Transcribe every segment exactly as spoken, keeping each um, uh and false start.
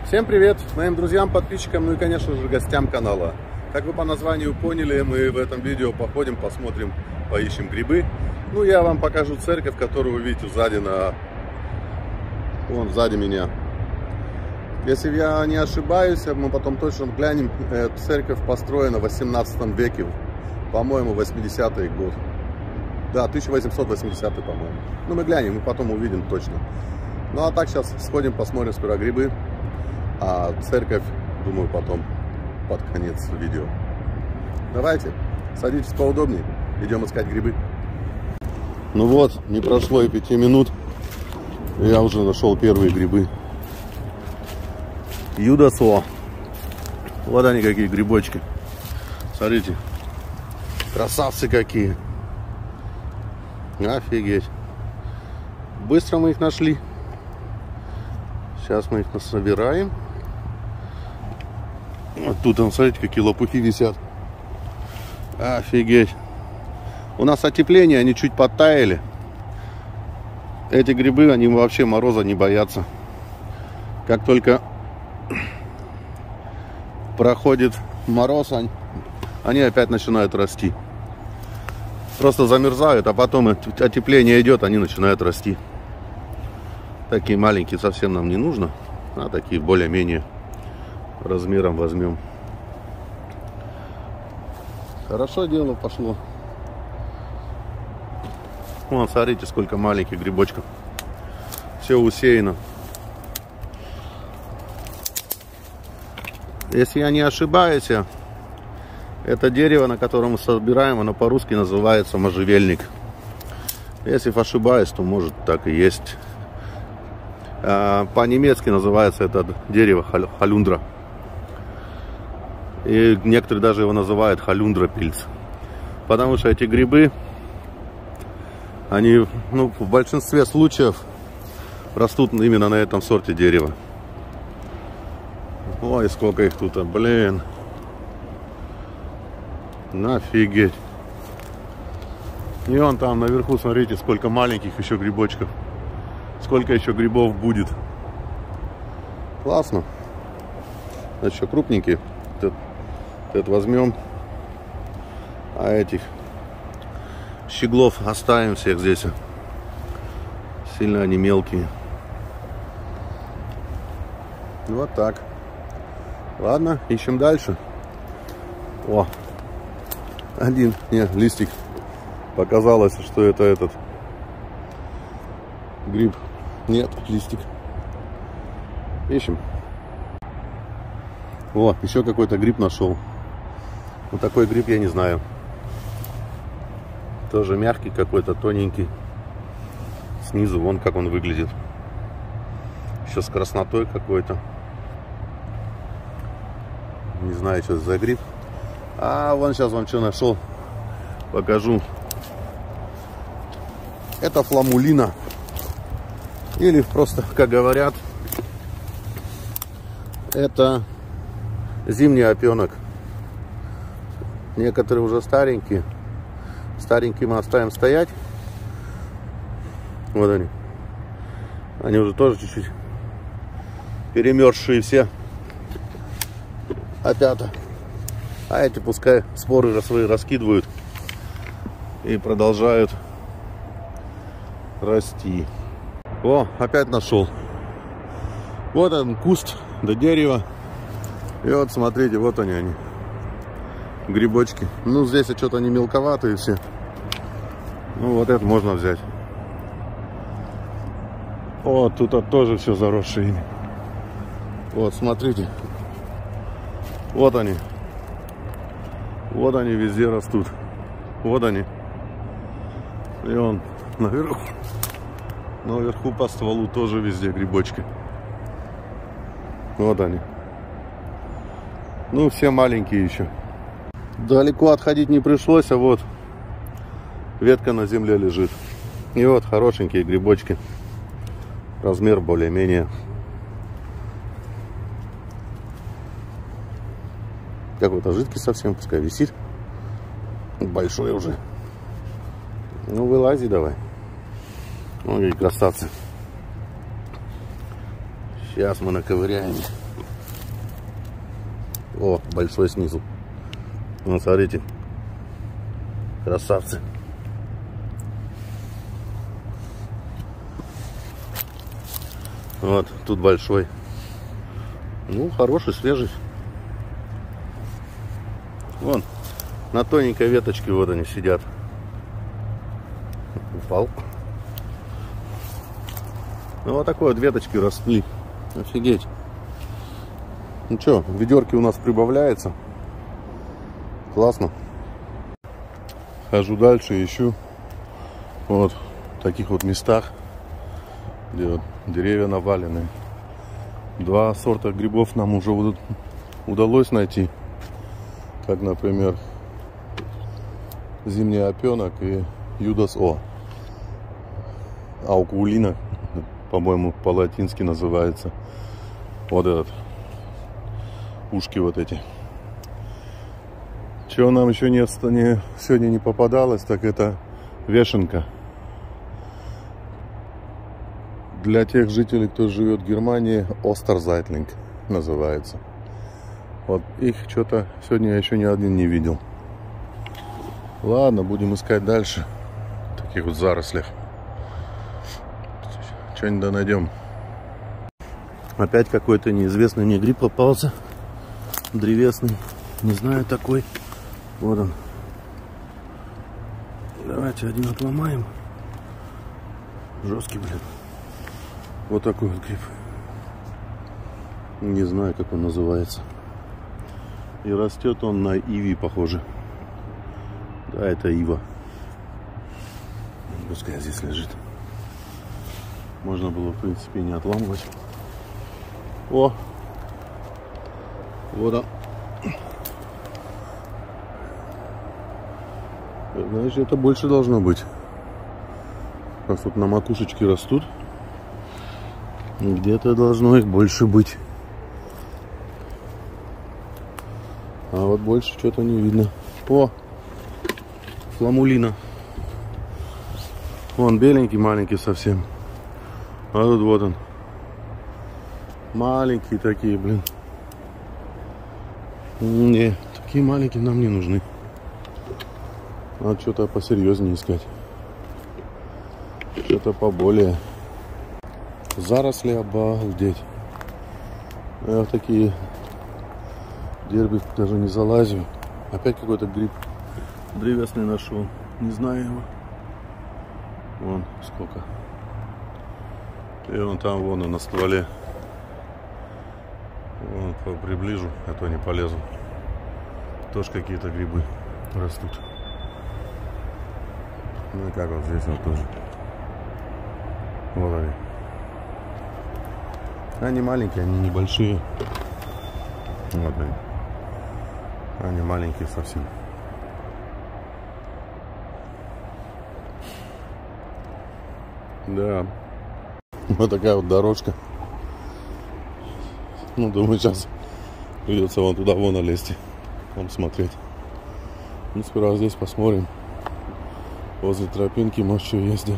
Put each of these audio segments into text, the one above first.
Всем привет моим друзьям, подписчикам, ну и конечно же гостям канала. Как вы по названию поняли, мы в этом видео походим, посмотрим, поищем грибы. Ну я вам покажу церковь, которую вы видите сзади, на... вон сзади меня. Если я не ошибаюсь, мы потом точно глянем, церковь построена в восемнадцатом веке, по-моему, восьмидесятый год. Да, тысяча восемьсот восьмидесятый, по-моему. Ну мы глянем, мы потом увидим точно. Ну а так сейчас сходим, посмотрим сперва грибы. А церковь, думаю, потом под конец видео. Давайте, садитесь поудобнее, идем искать грибы. Ну вот, не прошло и пяти минут, я уже нашел первые грибы. Юдасо. Вот они какие грибочки. Смотрите, красавцы какие. Офигеть. Быстро мы их нашли. Сейчас мы их насобираем. Вот тут, смотрите, какие лопухи висят. Офигеть. У нас отепление, они чуть подтаяли. Эти грибы, они вообще мороза не боятся. Как только проходит мороз, они, они опять начинают расти. Просто замерзают, а потом отепление идет, они начинают расти. Такие маленькие совсем нам не нужно, а такие более-менее размером возьмем. Хорошо дело пошло. Вон, смотрите, сколько маленьких грибочков. Все усеяно. Если я не ошибаюсь, это дерево, на котором мы собираем, оно по-русски называется можжевельник. Если ошибаюсь, то может так и есть. По-немецки называется это дерево халюндра. И некоторые даже его называют халюндра-пильц. Потому что эти грибы, они, ну, в большинстве случаев растут именно на этом сорте дерева. Ой, сколько их тут, блин. Нафигеть. И вон там наверху, смотрите, сколько маленьких еще грибочков. Сколько еще грибов будет. Классно. Еще крупненькие. Этот, этот возьмем. А этих щеглов оставим всех здесь. Сильно они мелкие. Вот так. Ладно, ищем дальше. О, один, не, листик. Показалось, что это этот гриб. Нет, листик. Ищем. О, еще какой-то гриб нашел. Вот такой гриб я не знаю. Тоже мягкий какой-то, тоненький. Снизу вон как он выглядит. Еще с краснотой какой-то. Не знаю, что это за гриб. А вон сейчас вам что нашел. Покажу. Это фламулина. Или просто, как говорят, это зимний опенок. Некоторые уже старенькие. Старенькие мы оставим стоять. Вот они. Они уже тоже чуть-чуть перемерзшие все. Опята. А эти пускай споры свои раскидывают и продолжают расти. О, опять нашел. Вот он, куст до дерева. И вот смотрите, вот они они. Грибочки. Ну, здесь что-то они мелковатые все. Ну, вот это можно взять. О, тут тоже все заросшие. Вот, смотрите. Вот они. Вот они везде растут. Вот они. И он наверху. Наверху по стволу тоже везде грибочки. Вот они. Ну, все маленькие еще. Далеко отходить не пришлось, а вот ветка на земле лежит. И вот хорошенькие грибочки. Размер более-менее. Какой-то жидкий совсем, пускай висит. Большой уже. Ну, вылази давай. Ой, красавцы. Сейчас мы наковыряем. О, большой снизу. Вот, смотрите. Красавцы. Вот, тут большой. Ну, хороший, свежий. Вон, на тоненькой веточке вот они сидят. Упал. Ну, вот такой вот веточки росли. Офигеть. Ну что, ведерки у нас прибавляется. Классно. Хожу дальше, ищу. Вот в таких вот местах, где вот деревья навалены. Два сорта грибов нам уже вот удалось найти. Как, например, зимний опенок и Юдас О. Аукулина, по-моему, по-латински называется. Вот этот. Ушки вот эти. Чего нам еще не, не, сегодня не попадалось, так это вешенка. Для тех жителей, кто живет в Германии, Остерзайтлинг называется. Вот их что-то сегодня я еще ни один не видел. Ладно, будем искать дальше. В таких вот зарослях. Что-нибудь да найдем. Опять какой-то неизвестный мне гриб попался. Древесный. Не знаю такой. Вот он. Давайте один отломаем. Жесткий, блин. Вот такой вот гриб. Не знаю, как он называется. И растет он на иве, похоже. Да, это ива. Пускай здесь лежит. Можно было, в принципе, не отламывать. О! Вот он. Значит, это больше должно быть. Раз тут на макушечке растут, где-то должно их больше быть. А вот больше что-то не видно. О! Фламулина. Вон беленький, маленький совсем. А тут вот он. Маленькие такие, блин. Не, такие маленькие нам не нужны. Надо что-то посерьезнее искать. Что-то поболее. Заросли, обалдеть. Я в такие дерби даже не залазю. Опять какой-то гриб древесный нашел. Не знаю его. Вон сколько. И он там, вон он на стволе. Вон, приближу, а то не полезу. Тоже какие-то грибы растут. Ну и как вот здесь вот тоже. Вот они. Они маленькие, они небольшие. Вот они. Они маленькие совсем. Да. Вот такая вот дорожка. Ну, думаю, сейчас придется вон туда вон налезть. Вон смотреть. Ну, сперва здесь посмотрим. Возле тропинки, может, что ездил.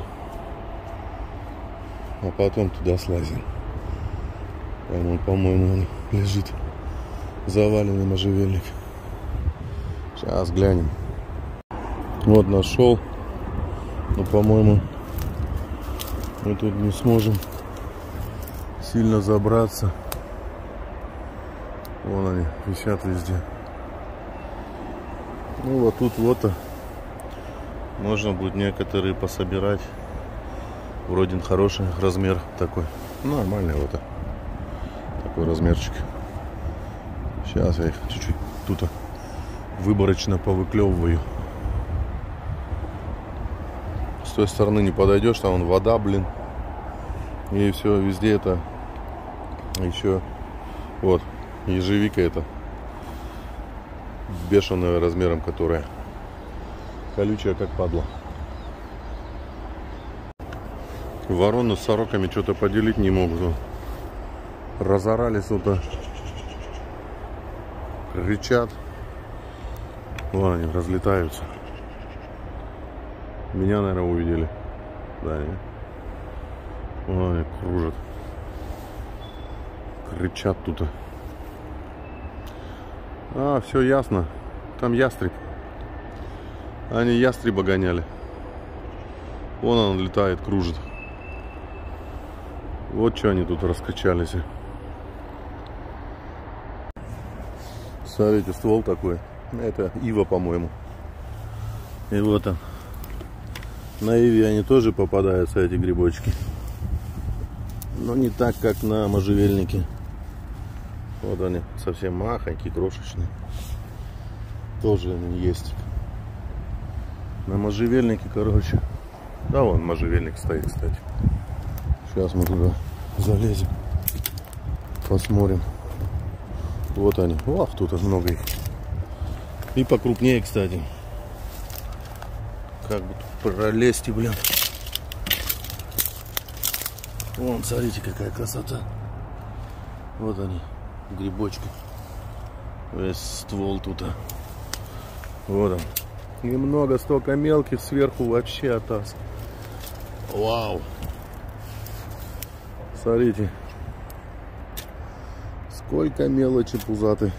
А потом туда слазим. Там, по-моему, он лежит. Заваленный можжевельник. Сейчас глянем. Вот нашел. Но, по-моему, мы тут не сможем сильно забраться. Вон они висят везде. Ну вот тут вот-то можно будет некоторые пособирать. Вроде хороший размер такой. Нормальный вот такой размерчик. Сейчас я их чуть-чуть тут выборочно повыклевываю. С той стороны не подойдешь, там вон вода, блин. И все, везде это еще вот ежевика это бешеная размером, которая колючая как падла. Вороны с сороками что-то поделить не могут. Разорались вот, кричат. Вон они разлетаются. Меня, наверное, увидели. Да, нет? Вон они кружат. Кричат тут. А, все ясно. Там ястреб. Они ястреба гоняли. Вон он летает, кружит. Вот что они тут раскачались. Смотрите, ствол такой. Это ива, по-моему. И вот он. На иве они тоже попадаются, эти грибочки. Но не так, как на можжевельнике. Вот они, совсем махонькие, крошечные. Тоже они есть. На можжевельнике, короче. Да, вон можжевельник стоит, кстати. Сейчас мы туда залезем. Посмотрим. Вот они. Ох, тут много их. И покрупнее, кстати. Как бы тут пролезть, блин. Вон, смотрите, какая красота. Вот они, грибочки. Весь ствол тут. Вот он. И много, столько мелких сверху, вообще атас. Вау. Смотрите. Сколько мелочи пузатой.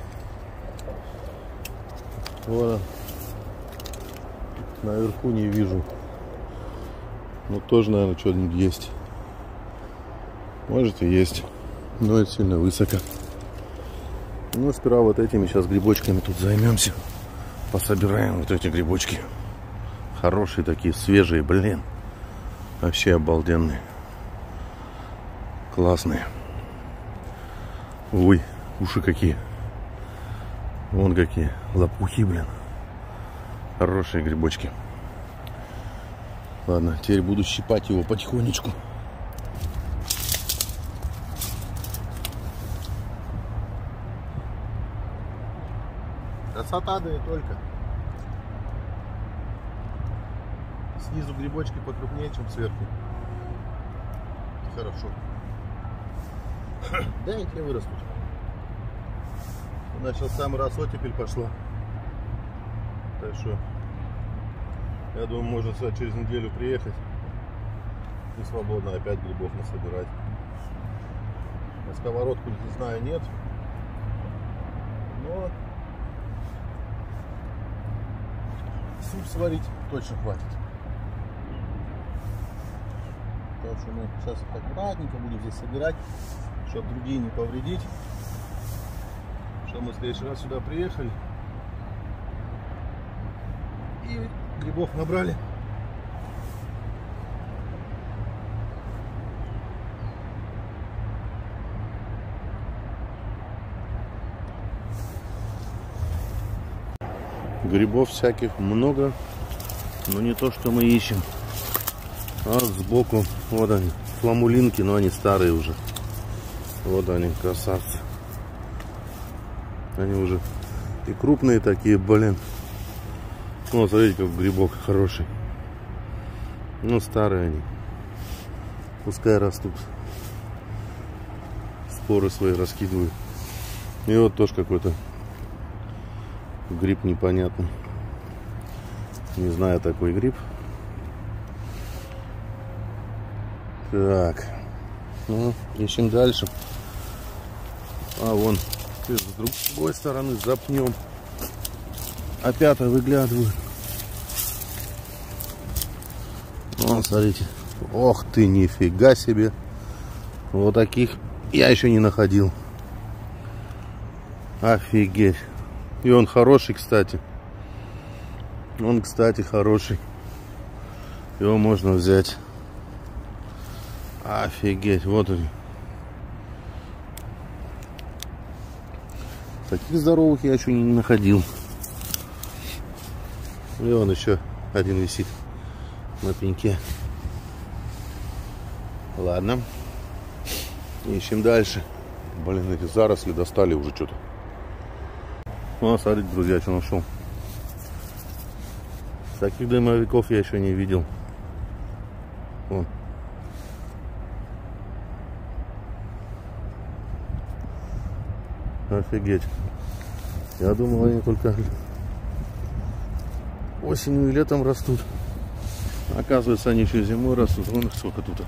Вот он. Наверху не вижу. Ну тоже, наверное, что-нибудь есть. Может и есть. Но это сильно высоко. Ну, сперва вот этими сейчас грибочками тут займемся. Пособираем вот эти грибочки. Хорошие такие, свежие, блин. Вообще обалденные. Классные. Ой, уши какие. Вон какие. Лопухи, блин. Хорошие грибочки. Ладно, теперь буду щипать его потихонечку. Красота, да и только. Снизу грибочки покрупнее, чем сверху. Хорошо. Да, они тебе вырастут. У нас сейчас самый раз оттепель пошла. Так что я думаю, можно сюда через неделю приехать и свободно опять грибов насобирать. На сковородку, не знаю, нет. Но суп сварить точно хватит. Так что мы сейчас аккуратненько будем здесь собирать, чтобы другие не повредить. Чтобы мы в следующий раз сюда приехали и грибов набрали. Грибов всяких много, но не то, что мы ищем. А сбоку, вот они, фламулинки, но они старые уже. Вот они, красавцы. Они уже и крупные такие, блин. Ну, смотрите, как грибок хороший. Ну, старые они. Пускай растут. Споры свои раскидывают. И вот тоже какой-то гриб непонятный. Не знаю такой гриб. Так. Ну, ищем дальше. А, вон. С другой стороны запнем. Опять выглядывают. Вон, смотрите. Ох ты, нифига себе. Вот таких я еще не находил. Офигеть. И он хороший, кстати. Он, кстати, хороший. Его можно взять. Офигеть. Вот он. Таких здоровых я еще не находил. И он еще один висит на пеньке. Ладно. Ищем дальше. Блин, эти заросли достали уже что-то. Ну, смотрите, друзья, что нашел. Таких дымовиков я еще не видел. Вон. Офигеть. Я думал, они только осенью и летом растут. Оказывается, они еще зимой растут. Вон их сколько тут.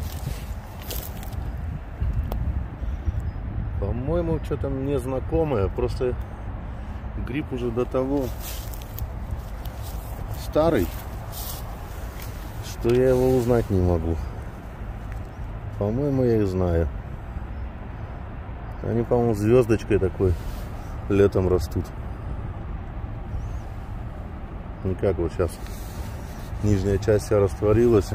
По-моему, что-то мне знакомое. Просто гриб уже до того старый, что я его узнать не могу. По-моему, я их знаю. Они, по-моему, звездочкой такой летом растут. Не как вот сейчас нижняя часть вся растворилась.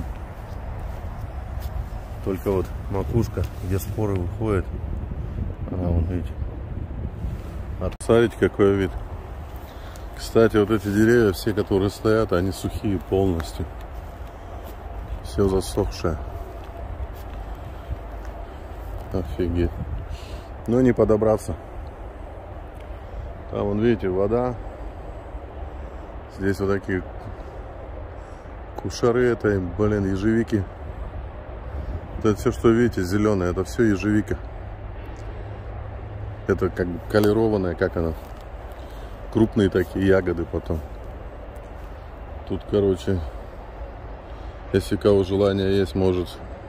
Только вот макушка, где споры выходят. А, вон, видите. А смотрите, какой вид. Кстати, вот эти деревья, все, которые стоят, они сухие полностью. Все засохшее. Офигеть. Но не подобраться. Там, вон, видите, вода. Здесь вот такие кушары этой, блин, ежевики. Это все, что видите, зеленое, это все ежевика. Это как бы колерованная, как она. Крупные такие ягоды потом. Тут, короче, если у кого желание есть, может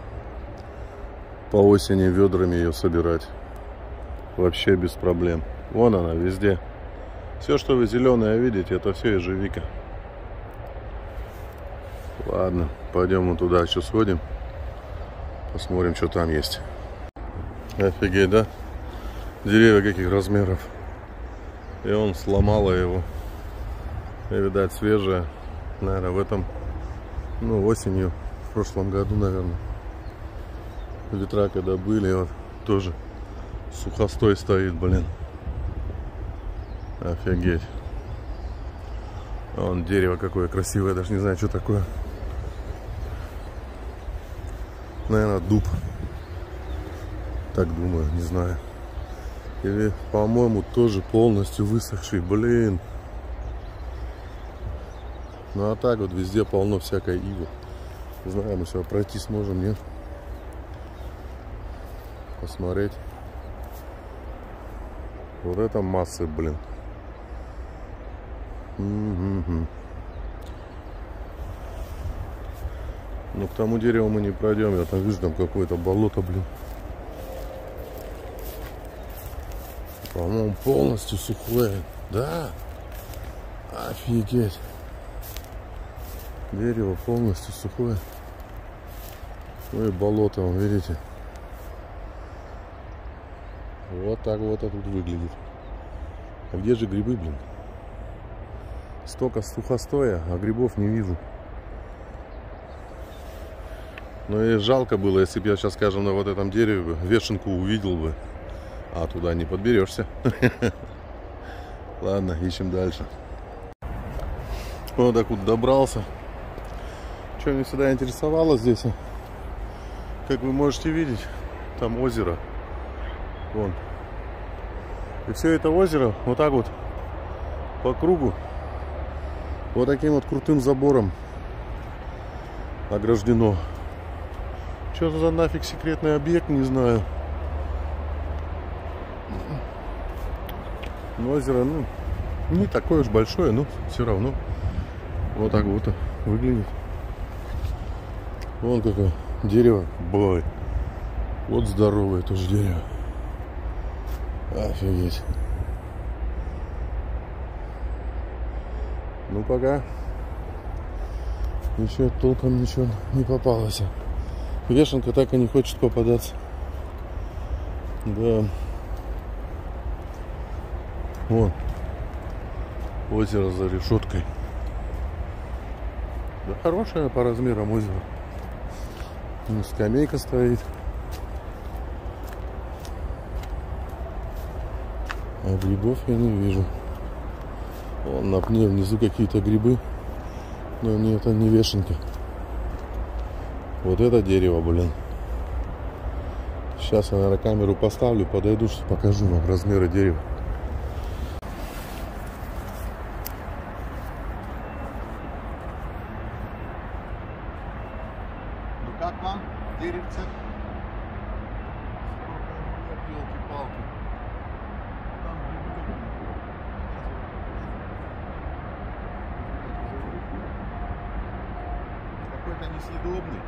по осени ведрами ее собирать. Вообще без проблем. Вон она везде. Все, что вы зеленое видите, это все ежевика. Ладно, пойдем мы туда еще сходим. Посмотрим, что там есть. Офигеть, да? Деревья каких размеров. И он сломала его. И, видать, свежая. Наверное, в этом, ну, осенью, в прошлом году, наверное. Ветра когда были, вот тоже сухостой стоит, блин. Офигеть. Вон дерево какое красивое, даже не знаю, что такое. Наверное, дуб. Так думаю, не знаю. Или, по-моему, тоже полностью высохший, блин. Ну а так вот везде полно всякой ивы. Не знаю, мы сюда пройти сможем, нет? Посмотреть. Вот это массы, блин. Угу. Но к тому дереву мы не пройдем. Я там вижу, там какое-то болото, блин. По-моему, полностью сухое. Да. Офигеть. Дерево полностью сухое. Ну и болото, вон, видите. Вот так вот это тут выглядит. А где же грибы, блин? Столько сухостоя, а грибов не вижу. Ну и жалко было, если бы я сейчас, скажем, на вот этом дереве вешенку увидел бы. А туда не подберешься. Ладно, ищем дальше. Вот так вот добрался. Что меня всегда интересовало здесь, как вы можете видеть, там озеро. Вон. И все это озеро вот так вот по кругу, вот таким вот крутым забором ограждено. Что за нафиг секретный объект, не знаю. Но озеро, ну, не такое уж большое, но все равно вот так вот выглядит. Вон какое дерево. Бой. Вот здоровое тоже дерево. Офигеть. Ну пока еще толком ничего не попалось. Вешенка так и не хочет попадаться. Да. Вон. Озеро за решеткой. Да, хорошее по размерам озеро. Ну, скамейка стоит. А грибов я не вижу. Вон на пне внизу какие-то грибы. Но нет, это не вешенка. Вот это дерево, блин. Сейчас я, наверное, камеру поставлю, подойду, покажу вам размеры дерева. Ну как вам деревце? Елки-палки. Там грибы. Какой-то несъедобный.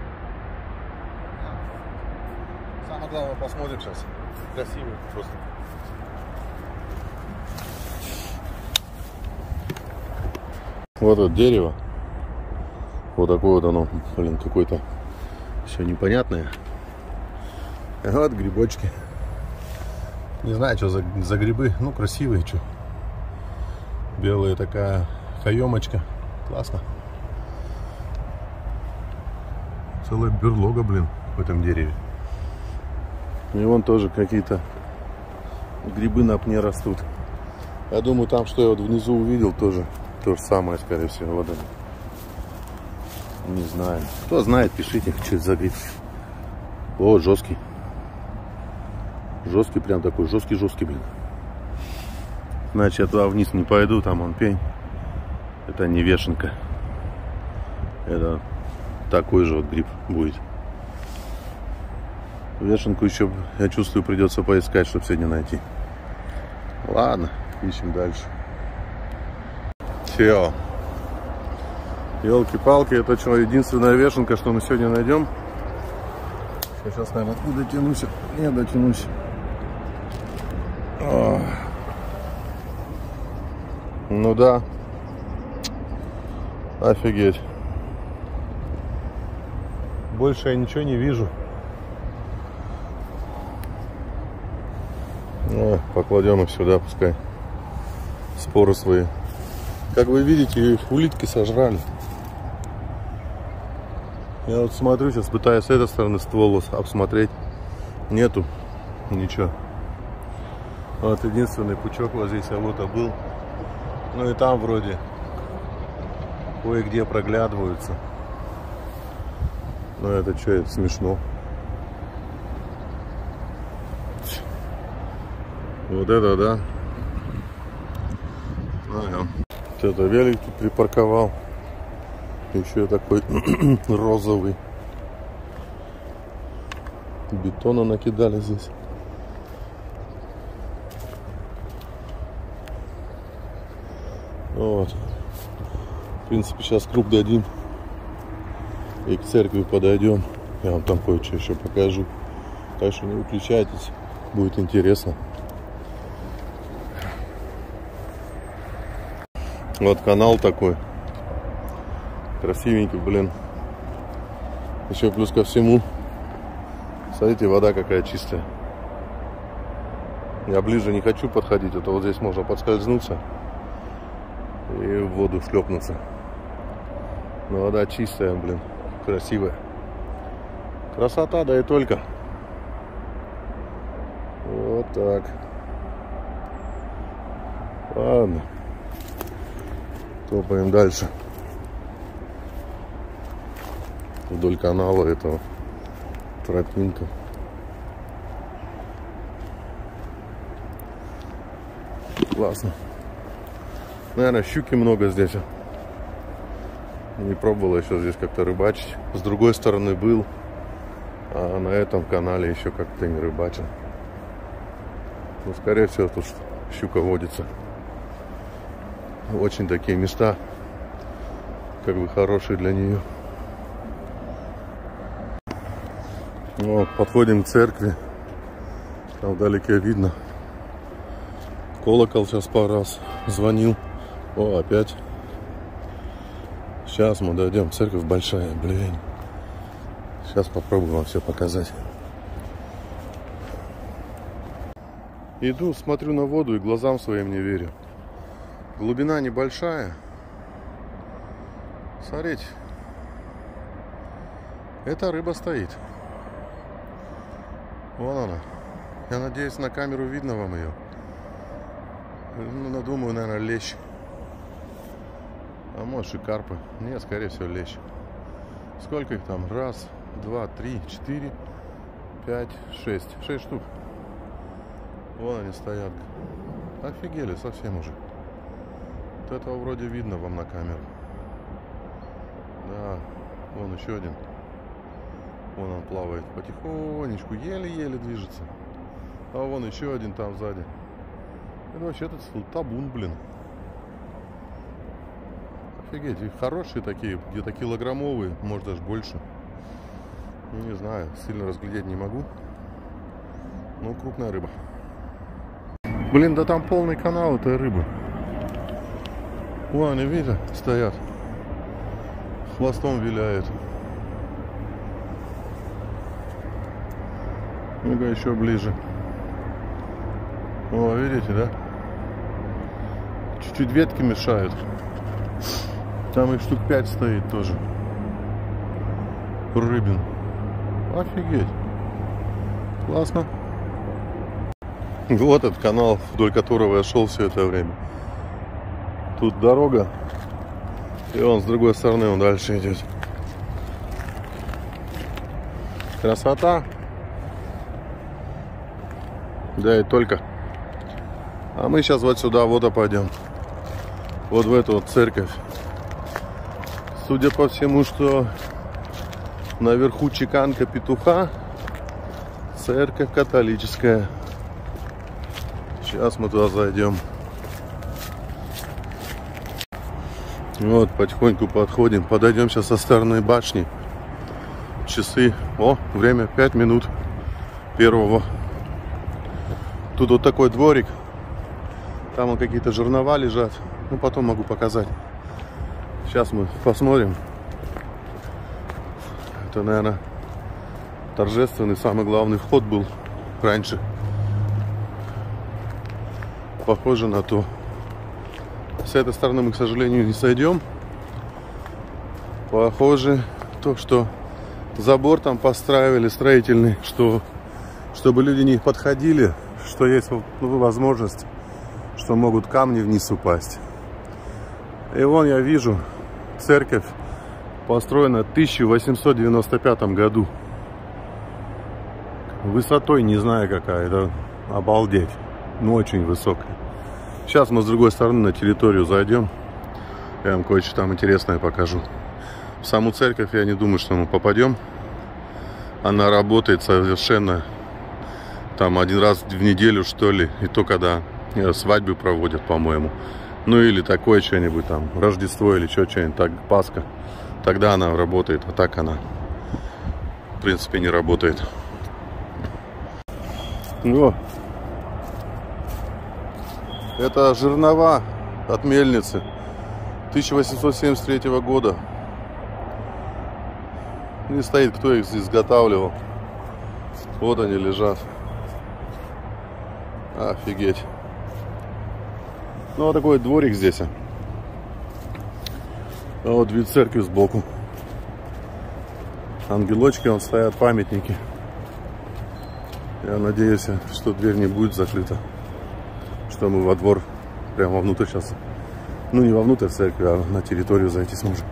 Самое главное, посмотрим сейчас. Красивый просто. Вот это дерево. Вот такое вот оно, блин, какое-то все непонятное. Вот грибочки. Не знаю, что за, за грибы. Ну, красивые, что. Белая такая каемочка. Классно. Целая берлога, блин, в этом дереве. И вон тоже какие-то грибы на пне растут. Я думаю, там, что я вот внизу увидел, тоже то же самое, скорее всего. Вот это. Не знаю. Кто знает, пишите, что это за гриб. О, жесткий. Жесткий, прям такой, жесткий-жесткий, блин. Значит, я туда вниз не пойду, там он пень. Это не вешенка. Это такой же вот гриб будет. Вешенку еще, я чувствую, придется поискать, чтобы сегодня найти. Ладно, ищем дальше. Все. Елки-палки, это что, единственная вешенка, что мы сегодня найдем. Сейчас, наверное, не дотянусь. Не дотянусь. О. Ну да. Офигеть. Больше я ничего не вижу. О, покладем их сюда, пускай споры свои. Как вы видите, их улитки сожрали. Я вот смотрю, сейчас пытаюсь с этой стороны ствол обсмотреть. Нету ничего. Вот единственный пучок вот здесь, а вот и был. Ну и там вроде кое-где проглядываются. Но это что, это смешно. Вот это да. Ага. Что-то велик тут припарковал. Еще такой розовый. Бетона накидали здесь. Вот. В принципе, сейчас круг дадим. И к церкви подойдем. Я вам там кое-что еще покажу. Так что не выключайтесь. Будет интересно. Вот канал такой. Красивенький, блин. Еще плюс ко всему. Смотрите, вода какая чистая. Я ближе не хочу подходить. Это вот здесь можно подскользнуться и в воду шлепнуться. Но вода чистая, блин. Красивая. Красота, да и только. Вот так. Ладно. Топаем дальше. Вдоль канала этого тропинка. Классно. Наверное, щуки много здесь. Не пробовал еще здесь как-то рыбачить. С другой стороны был. А на этом канале еще как-то не рыбачил. Ну, скорее всего, тут щука водится. Очень такие места, как бы хорошие для нее. Вот, подходим к церкви. Там вдалеке видно. Колокол сейчас пару раз звонил. О, опять. Сейчас мы дойдем. Церковь большая, блин. Сейчас попробуем вам все показать. Иду, смотрю на воду и глазам своим не верю. Глубина небольшая. Смотрите. Эта рыба стоит. Вон она. Я надеюсь, на камеру видно вам ее. Ну, думаю, наверное, лещ. А может и карпы. Нет, скорее всего, лещ. Сколько их там? Раз, два, три, четыре, пять, шесть. Шесть штук. Вон они стоят. Офигели совсем уже. Вот этого вроде видно вам на камеру. Да, вон еще один. Вон он плавает потихонечку, еле-еле движется. А вон еще один там сзади. Это вообще этот табун, блин. Офигеть, их хорошие такие, где-то килограммовые, может даже больше. Ну, не знаю, сильно разглядеть не могу. Но крупная рыба. Блин, да там полный канал этой рыбы. О, они, видите, стоят. Хвостом виляют. Ну-ка, еще ближе. О, видите, да? Чуть-чуть ветки мешают. Там их штук пять стоит тоже. Рыбин. Офигеть. Классно. Вот этот канал, вдоль которого я шел все это время. Тут дорога. И он с другой стороны, он дальше идет. Красота. Да и только. А мы сейчас вот сюда вот пойдем. Вот в эту вот церковь. Судя по всему, что наверху чеканка петуха. Церковь католическая. Сейчас мы туда зайдем. Вот, потихоньку подходим. Подойдем сейчас со стороны башни. Часы. О, время пять минут первого. Тут вот такой дворик. Там вот какие-то жернова лежат. Ну, потом могу показать. Сейчас мы посмотрим. Это, наверное, торжественный, самый главный вход был раньше. Похоже на то. С этой стороны мы, к сожалению, не сойдем. Похоже, то, что забор там построили строительный, что чтобы люди не подходили, что есть, ну, возможность, что могут камни вниз упасть. И вон я вижу, церковь построена в тысяча восемьсот девяносто пятом году. Высотой не знаю какая, это обалдеть, ну очень высокая. Сейчас мы с другой стороны на территорию зайдем. Я вам кое-что там интересное покажу. В саму церковь я не думаю, что мы попадем. Она работает совершенно там один раз в неделю, что ли. И то, когда свадьбы проводят, по-моему. Ну или такое что-нибудь там, Рождество или что-нибудь, так, Пасха. Тогда она работает, а так она, в принципе, не работает. О. Это жернова от мельницы тысяча восемьсот семьдесят третьего года. Не стоит, кто их изготавливал. Вот они лежат. Офигеть. Ну, вот такой дворик здесь. А вот вид церкви сбоку. Ангелочки, вон стоят, памятники. Я надеюсь, что дверь не будет закрыта. Что мы во двор, прямо вовнутрь сейчас. Ну, не вовнутрь церкви, а на территорию зайти сможем.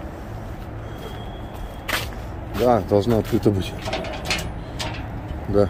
Да, должна открыта быть. Да.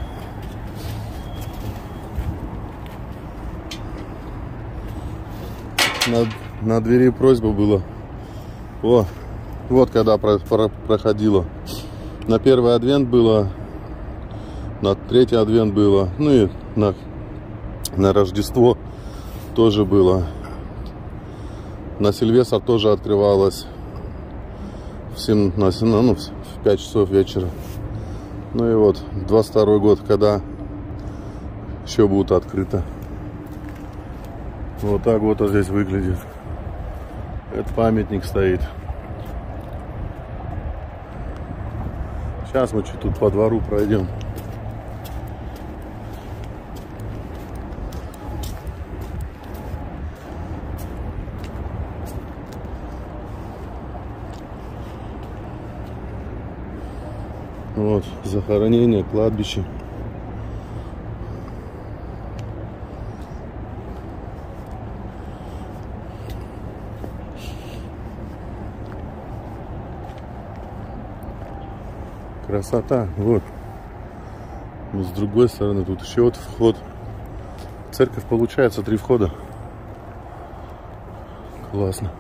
На, на двери просьба была. О, вот когда про, про, проходило. На первый адвент было. На третий адвент было. Ну и на, на Рождество тоже было. На Сильвестр тоже открывалось. В, семь, на, ну, в пять часов вечера. Ну и вот, двадцать второй год, когда еще будет открыто. Вот так вот здесь выглядит. Это памятник стоит. Сейчас мы чуть тут по двору пройдем. Вот, захоронение, кладбище. Красота, вот. Но с другой стороны тут еще вот вход. Церковь, получается, три входа. Классно.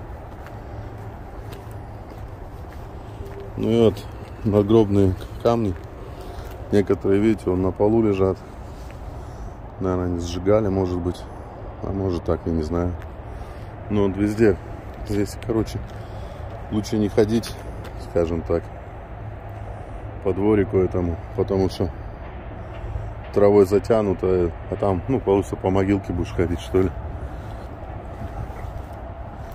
Ну и вот надгробные камни. Некоторые, видите, вон на полу лежат. Наверное, они сжигали, может быть. А может так, я не знаю. Но вот везде. Здесь, короче, лучше не ходить, скажем так, по дворику этому, потому что травой затянуто, а там, ну, получится, по могилке будешь ходить, что ли.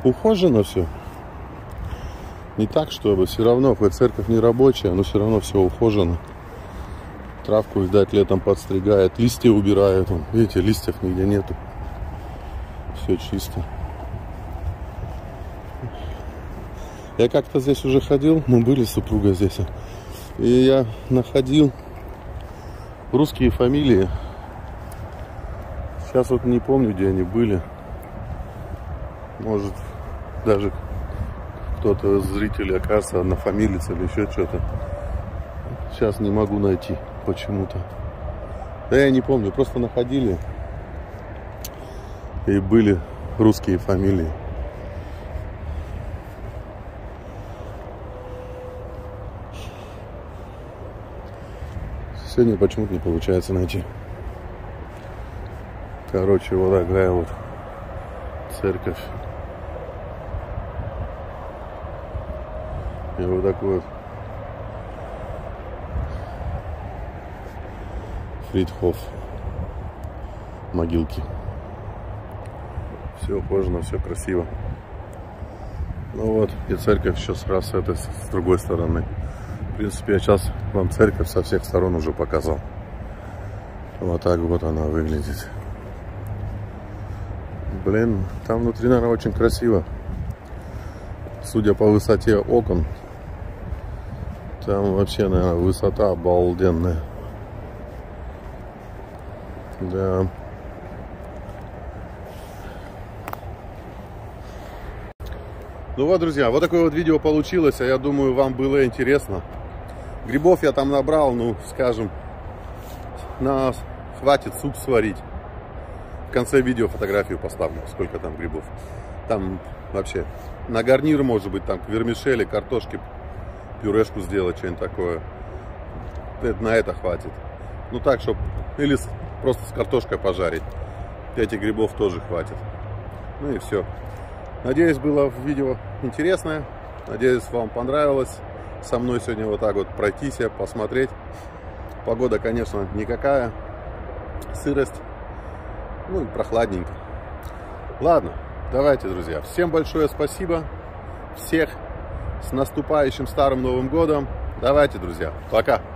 ухожено все. Не так, чтобы все равно, хоть церковь не рабочая, но все равно все ухожено. Травку, видать, летом подстригает, листья убирают. Видите, листьев нигде нету. Все чисто. Я как-то здесь уже ходил, мы были с супругой здесь. И я находил русские фамилии. Сейчас вот не помню, где они были. Может, даже кто-то из зрителей, оказывается, однофамилец или еще что-то. Сейчас не могу найти почему-то. Да я не помню, просто находили. И были русские фамилии. Сегодня почему-то не получается найти. Короче, вот такая вот церковь. И вот такой вот Фридхоф, могилки. Все ухожено, все красиво. Ну вот, и церковь еще раз с этой, с другой стороны. В принципе, я сейчас вам церковь со всех сторон уже показал. Вот так вот она выглядит. Блин, там внутри, наверное, очень красиво. Судя по высоте окон, там вообще, наверное, высота обалденная. Да. Ну вот, друзья, вот такое вот видео получилось. А я думаю, вам было интересно. Грибов я там набрал, ну, скажем, на хватит суп сварить. В конце видео фотографию поставлю, сколько там грибов. Там вообще на гарнир, может быть, там к вермишели, картошки, пюрешку сделать, что-нибудь такое. На это хватит. Ну так, чтобы... Или просто с картошкой пожарить. Этих грибов тоже хватит. Ну и все. Надеюсь, было видео интересное. Надеюсь, вам понравилось со мной сегодня вот так вот пройтись, посмотреть. Погода, конечно, никакая. Сырость. Ну и прохладненько. Ладно, давайте, друзья. Всем большое спасибо. Всех с наступающим Старым Новым Годом. Давайте, друзья. Пока.